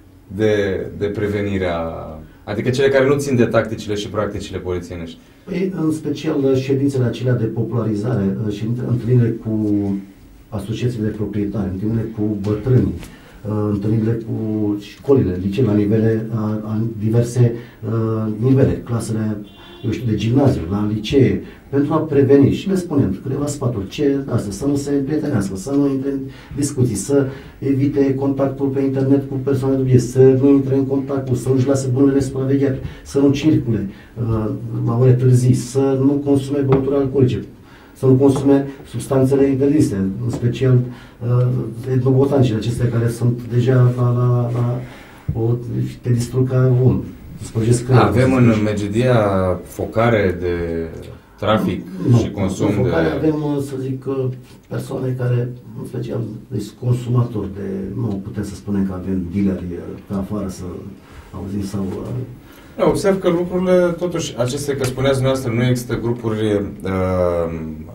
de, de prevenire a... Adică cele care nu țin de tacticile și practicile polițienești? Păi, în special ședințele acelea de popularizare, întâlnirile cu asociațiile de proprietari, întâlnirile cu bătrânii, întâlnirile cu școlile, licee, la nivele, a diverse uh, nivele, clasele, eu știu, de gimnaziu, la licee, pentru a preveni și le spunem câteva sfaturi, ce asta, să nu se prietenească, să nu intre în discuții, să evite contactul pe internet cu persoane dubie, să nu intre în contact cu, să nu-și lase bunurile supravegheate, să nu circule uh, la ore târzii, să nu consume băuturi alcoolice, să nu consume substanțele interzise, în special uh, etnobotanicele acestea care sunt deja la, la, la o, te distrug ca om. Avem în Medgidia focare de trafic nu, și consum focare de... Avem, să zic, persoane care, în special, deci consumatori de... Nu putem să spunem că avem dealeri pe afară să auzim sau... Eu observ că lucrurile, totuși, aceste, că spuneați dumneavoastră, nu există grupuri uh,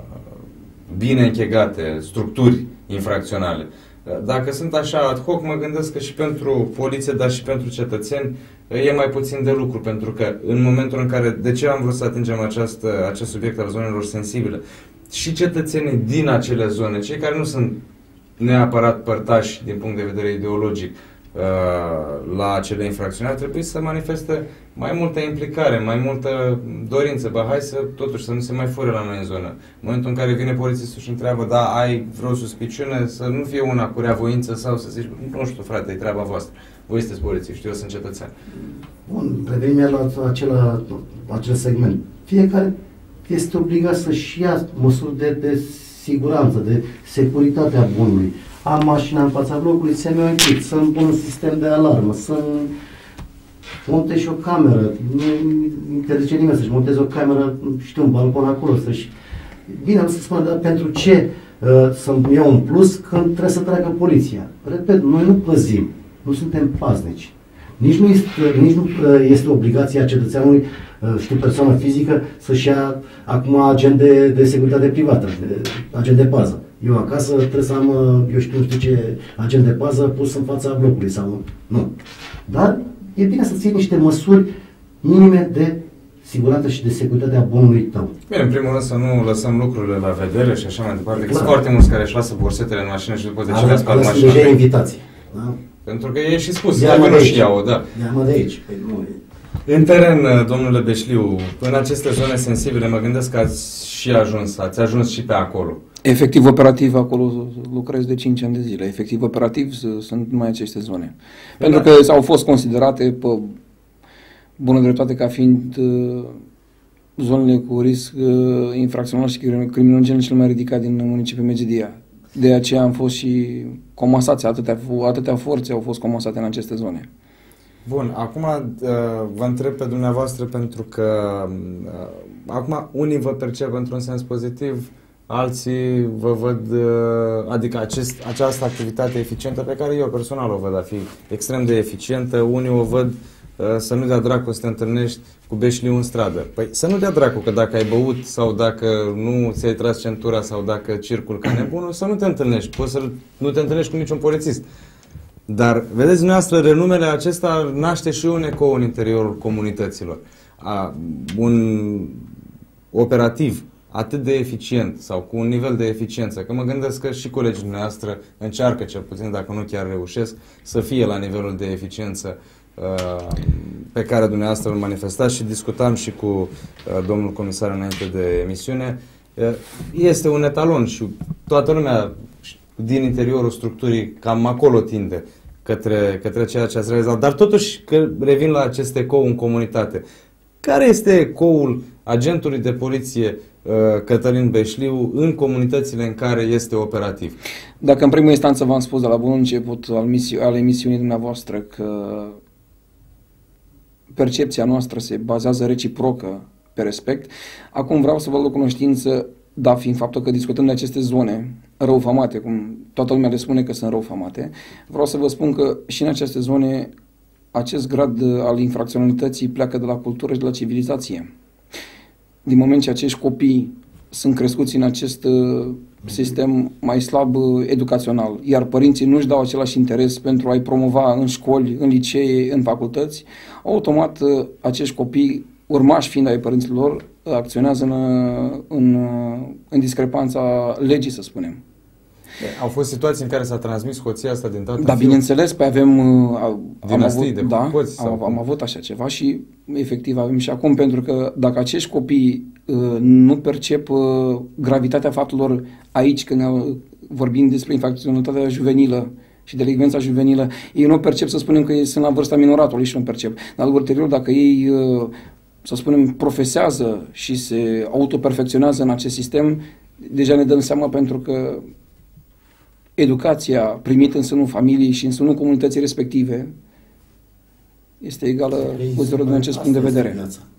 bine închegate, structuri infracționale. Dacă sunt așa ad hoc, mă gândesc că și pentru poliție, dar și pentru cetățeni e mai puțin de lucru, pentru că în momentul în care, de ce am vrut să atingem această, acest subiect al zonelor sensibile, și cetățenii din acele zone, cei care nu sunt neapărat părtași din punct de vedere ideologic la acele infracțiuni, ar trebui să manifeste mai multă implicare, mai multă dorință. Bă, hai să, totuși, să nu se mai fure la noi în zonă. În momentul în care vine polițistul și întreabă, da, ai vreo suspiciune, să nu fie una cu reavoință sau să zici, nu știu, frate, e treaba voastră. Voi sunteți polițiști, eu sunt cetățean. Bun, revenim la acela, acel segment. Fiecare este obligat să-și ia măsuri de, de siguranță, de securitate a bunului. Am mașina în fața blocului, semi-închid, să-mi pun un sistem de alarmă, să-mi montez și o cameră, nu interzice nimeni să-și monteze o cameră, știu, un balcon acolo, să-și... Bine, nu se spune, dar pentru ce uh, să-mi iau un plus când trebuie să treacă poliția? Repet, noi nu păzim, nu suntem paznici. Nici nu este, nici nu este obligația cetățeanului, știu, persoană fizică, să-și ia acum agent de, de securitate privată, de, agent de pază. Eu acasă trebuie să am, eu știu, nu știu ce, agent de pază pus în fața blocului sau nu. Dar e bine să ții niște măsuri minime de siguranță și de securitate a bunului tău. Bine, în primul rând să nu lăsăm lucrurile la vedere și așa mai departe. Sunt foarte mulți care își lasă borsetele în mașină și după de ce le spală mașina. Sunt deja invitații. Da? Pentru că e și spus, dacă nu și iau, da. Ia-mă de aici. Păi nu e. În teren, domnule Beșliu, în aceste zone sensibile, mă gândesc că ați și ajuns, ați ajuns și pe acolo. Efectiv operativ, acolo lucrez de cinci ani de zile. Efectiv operativ sunt numai aceste zone. Pe Pentru da. că au fost considerate pe bună dreptate ca fiind uh, zonele cu risc uh, infracțional și criminogen cel mai ridicat din municipiul Medgidia. De aceea am fost și comasați, atâtea, atâtea forțe au fost comasate în aceste zone. Bun, acum vă întreb pe dumneavoastră pentru că acum unii vă percep într-un sens pozitiv, alții vă văd, adică acest, această activitate eficientă pe care eu personal o văd a fi extrem de eficientă, unii o văd să nu dea dracu să te întâlnești cu Beșliu în stradă. Păi să nu dea dracu că dacă ai băut sau dacă nu ți-ai tras centura sau dacă circul ca nebunul, să nu te întâlnești. Poți să nu te întâlnești cu niciun polițist. Dar, vedeți dumneavoastră, renumele acesta naște și un ecou în interiorul comunităților. A, un operativ atât de eficient sau cu un nivel de eficiență, că mă gândesc că și colegii noastre încearcă, cel puțin dacă nu chiar reușesc, să fie la nivelul de eficiență pe care dumneavoastră îl manifestați și discutam și cu domnul comisar înainte de emisiune, este un etalon și toată lumea din interiorul structurii cam acolo tinde către, către ceea ce ați realizat. Dar totuși, că revin la acest ecou în comunitate, care este ecoul agentului de poliție Cătălin Beșliu în comunitățile în care este operativ? Dacă în primă instanță v-am spus de la bun început al, misi- al emisiunii dumneavoastră că percepția noastră se bazează reciprocă pe respect, acum vreau să vă luăm cunoștință, da, fiind faptul că discutăm de aceste zone răufamate, cum toată lumea le spune că sunt răufamate, vreau să vă spun că și în aceste zone acest grad al infracționalității pleacă de la cultură și de la civilizație. Din moment ce acești copii sunt crescuți în acest sistem mai slab educațional, iar părinții nu-și dau același interes pentru a-i promova în școli, în licee, în facultăți, automat acești copii, urmași fiind ai părinților, acționează în, în, în discrepanța legii, să spunem. Au fost situații în care s-a transmis hoția asta din tată? Da, bineînțeles, pe avem am dinastii avut, de da, hoți, am, am avut așa ceva și efectiv avem și acum, pentru că dacă acești copii uh, nu percep uh, gravitatea faptelor aici, când uh, vorbim despre infracționalitatea juvenilă și delicvența juvenilă, ei nu percep, să spunem că ei sunt la vârsta minoratului și nu percep. Dar ulterior, dacă ei, uh, să spunem, profesează și se autoperfecționează în acest sistem, deja ne dăm seama, pentru că educația primită în sânul familiei și în sânul comunității respective este egală cu zero din acest punct de vedere.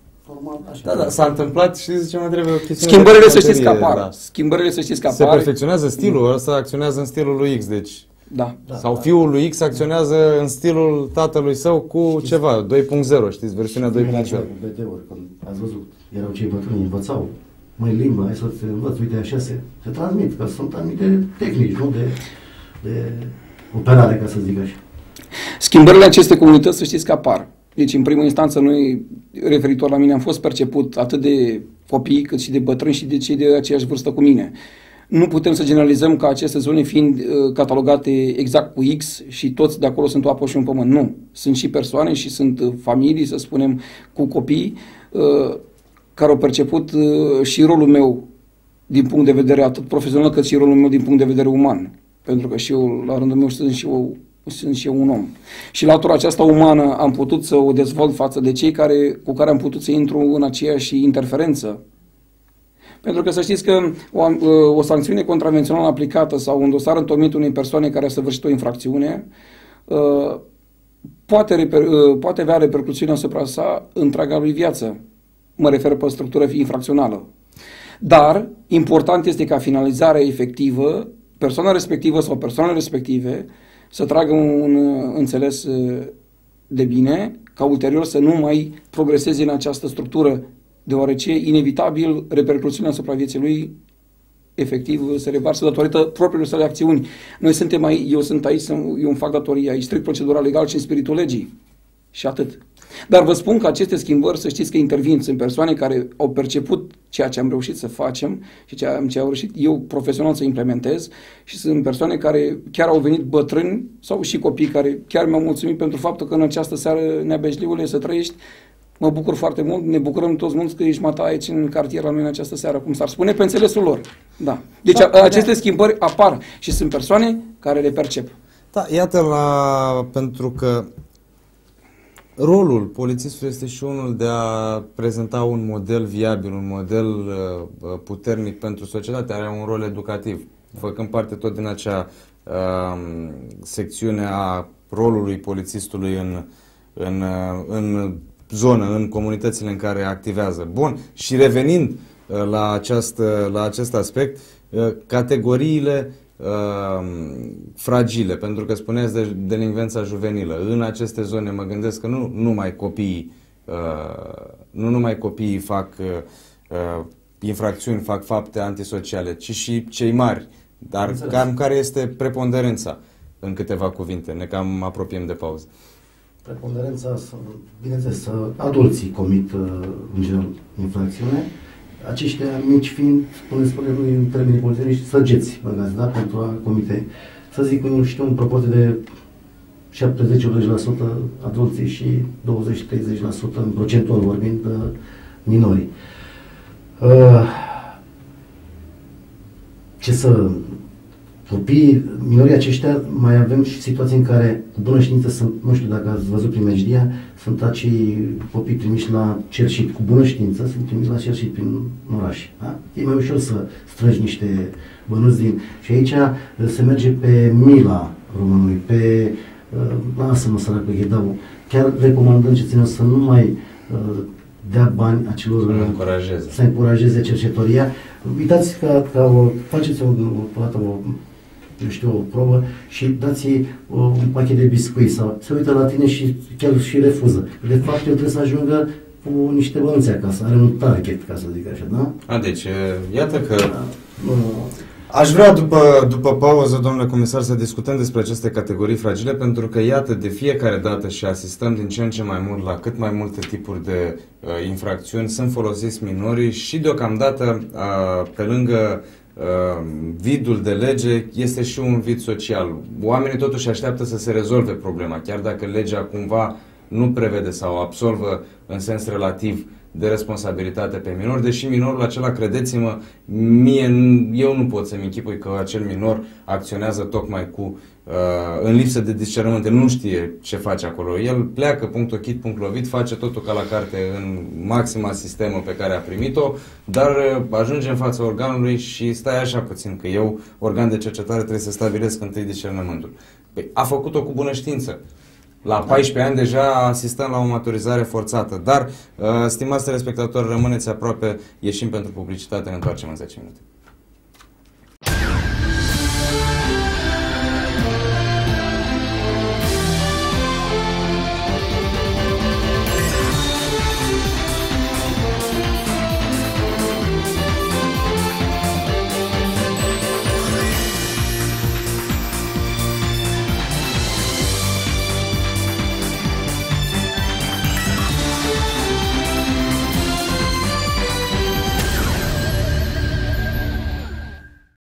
Da, da, s-a întâmplat și zice, mă trebuie o chestiune. Schimbările să știți că apar. Da. Schimbările să știți că apar. Se perfecționează stilul, ăsta acționează în stilul lui X, deci. Da. Sau fiul lui X acționează în stilul tatălui său cu știți, ceva, doi punct zero, știți, versiunea doi punct zero. Cu B D-uri, când ați văzut, erau cei bătrâni, învățau, măi, limba, hai să te învăț, uite, așa se, se transmit, că sunt anumite tehnici, nu de, de operare, ca să zic așa. Schimbările acestei comunități, să știți că apar. Deci, în primă instanță, noi, referitor la mine, am fost perceput atât de copii, cât și de bătrâni și de cei de aceeași vârstă cu mine. Nu putem să generalizăm ca aceste zone fiind uh, catalogate exact cu X și toți de acolo sunt o apă și un pământ. Nu. Sunt și persoane și sunt uh, familii, să spunem, cu copii, uh, care au perceput uh, și rolul meu din punct de vedere atât profesional cât și rolul meu din punct de vedere uman. Pentru că și eu, la rândul meu, sunt și eu, sunt și eu un om. Și latura aceasta umană am putut să o dezvolt față de cei care, cu care am putut să intru în aceeași interferență. Pentru că să știți că o, o sancțiune contravențională aplicată sau un dosar întocmit unei persoane care a săvârșit o infracțiune uh, poate, reper, uh, poate avea repercusiuni asupra sa întreaga lui viață. Mă refer pe structură infracțională. Dar important este ca finalizarea efectivă, persoana respectivă sau persoanele respective să tragă un înțeles de bine, ca ulterior să nu mai progreseze în această structură, deoarece inevitabil repercusiunea asupra vieții lui efectiv se revarsă datorită propriilor sale acțiuni. Noi suntem aici, eu sunt aici, eu îmi fac datoria aici, strict procedural legal și în spiritul legii. Și atât. Dar vă spun că aceste schimbări, să știți că intervin, sunt persoane care au perceput ceea ce am reușit să facem și ceea ce am reușit eu profesional să implementez și sunt persoane care chiar au venit bătrâni sau și copii care chiar mi-au mulțumit pentru faptul că în această seară, Nea Beșliule, să trăiești. Mă bucur foarte mult, ne bucurăm toți mulți că ești mata aici în cartier la noi în această seară, cum s-ar spune, pe înțelesul lor. Da. Deci da, aceste da. schimbări apar și sunt persoane care le percep. Da, iată la, pentru că rolul polițistului este și unul de a prezenta un model viabil, un model uh, puternic pentru societate, are un rol educativ, făcând parte tot din acea uh, secțiune a rolului polițistului în, în, uh, în zonă, în comunitățile în care activează. Bun, și revenind uh, la, această, la acest aspect, uh, categoriile Uh, fragile, pentru că spuneați de delinvența juvenilă. În aceste zone mă gândesc că nu numai copiii uh, nu numai copiii fac uh, infracțiuni, fac fapte antisociale, ci și cei mari. Dar cam care este preponderența în câteva cuvinte? Ne cam apropiem de pauză. Preponderența, bineînțeles, adulții comit în general infracțiune. Aceștia mici fiind, până spune noi în termenii polițieniști, săgeți, băgați, da, pentru a comite, să zic, nu știu, în proporție de șaptezeci optzeci la sută adulții și douăzeci treizeci la sută în procentual vorbind minorii. Ce să... Copiii, minorii aceștia, mai avem și situații în care, cu bună știință, sunt, nu știu dacă ați văzut prin Mejdia, sunt acei copii trimiși la cerșit, cu bună știință, sunt trimiși la cerșit prin oraș. Da? E mai ușor să strângi niște bănuți din... Și aici se merge pe mila românului, pe... Lasă-mă săracul, îi dau. Chiar recomandăm cetățenilor să nu mai dea bani acelor... Să încurajeze. Să încurajeze cercetoria. Uitați că, că o, faceți o, o, o, eu știu, o probă și dați un pachet de biscuit sau se uită la tine și chiar și refuză. De fapt, el trebuie să ajungă cu niște bănuți acasă, are un target, ca să zic așa, da? A, deci, iată că... Da. Nu. Aș vrea după, după pauză, domnule comisar, să discutăm despre aceste categorii fragile, pentru că, iată, de fiecare dată și asistăm din ce în ce mai mult la cât mai multe tipuri de uh, infracțiuni sunt folosiți minorii și, deocamdată, uh, pe lângă uh, vidul de lege, este și un vid social. Oamenii totuși așteaptă să se rezolve problema, chiar dacă legea cumva nu prevede sau absolvă în sens relativ de responsabilitate pe minor, deși minorul acela, credeți-mă, mie, eu nu pot să-mi închipui că acel minor acționează tocmai cu, uh, în lipsă de discernământ, nu știe ce face acolo. El pleacă, punct ochit, punct lovit, face totul ca la carte în maxima sistemă pe care a primit-o, dar uh, ajunge în fața organului și stai așa puțin, că eu, organ de cercetare, trebuie să stabilesc întâi discernământul. Păi, a făcut-o cu bună știință. La paisprezece ani deja asistăm la o maturizare forțată, dar, uh, stimați telespectatori, rămâneți aproape, ieșim pentru publicitate, ne întoarcem în zece minute.